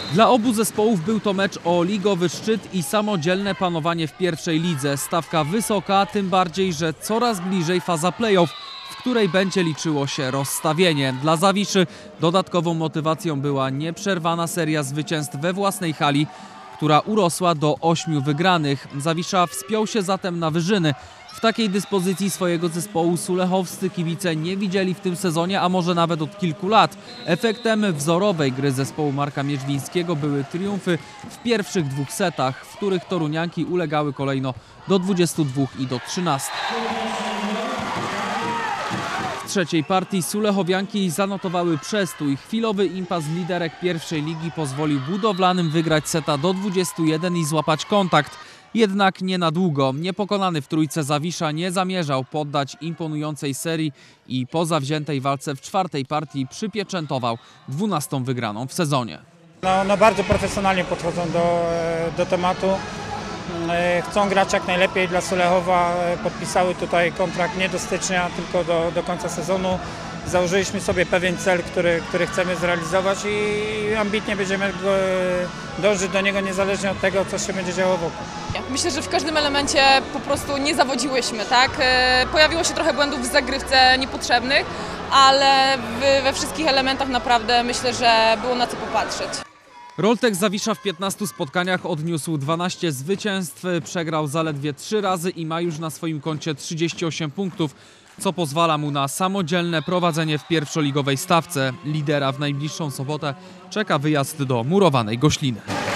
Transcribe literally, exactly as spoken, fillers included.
Dla obu zespołów był to mecz o ligowy szczyt i samodzielne panowanie w pierwszej lidze. Stawka wysoka, tym bardziej, że coraz bliżej faza play-off, w której będzie liczyło się rozstawienie. Dla Zawiszy dodatkową motywacją była nieprzerwana seria zwycięstw we własnej hali, która urosła do ośmiu wygranych. Zawisza wspiął się zatem na wyżyny. W takiej dyspozycji swojego zespołu sulechowscy kibice nie widzieli w tym sezonie, a może nawet od kilku lat. Efektem wzorowej gry zespołu Marka Mierzwińskiego były triumfy w pierwszych dwóch setach, w których torunianki ulegały kolejno do dwudziestu dwóch i do trzynastu. W trzeciej partii sulechowianki zanotowały przestój. Chwilowy impas liderek pierwszej ligi pozwolił budowlanym wygrać seta do dwudziestu jeden i złapać kontakt. Jednak nie na długo. Niepokonany w trójce Zawisza nie zamierzał poddać imponującej serii i po zawziętej walce w czwartej partii przypieczętował dwunastą wygraną w sezonie. No, no bardzo profesjonalnie podchodzą do, do tematu. Chcą grać jak najlepiej dla Sulechowa. Podpisały tutaj kontrakt nie do stycznia, tylko do, do końca sezonu. Założyliśmy sobie pewien cel, który, który chcemy zrealizować i ambitnie będziemy dążyć do niego niezależnie od tego, co się będzie działo wokół. Myślę, że w każdym elemencie po prostu nie zawodziłyśmy, tak? Pojawiło się trochę błędów w zagrywce niepotrzebnych, ale we wszystkich elementach naprawdę myślę, że było na co popatrzeć. Roltek Zawisza w piętnastu spotkaniach odniósł dwanaście zwycięstw, przegrał zaledwie trzy razy i ma już na swoim koncie trzydzieści osiem punktów, co pozwala mu na samodzielne prowadzenie w pierwszoligowej stawce. Lidera w najbliższą sobotę czeka wyjazd do murowanej Gośliny.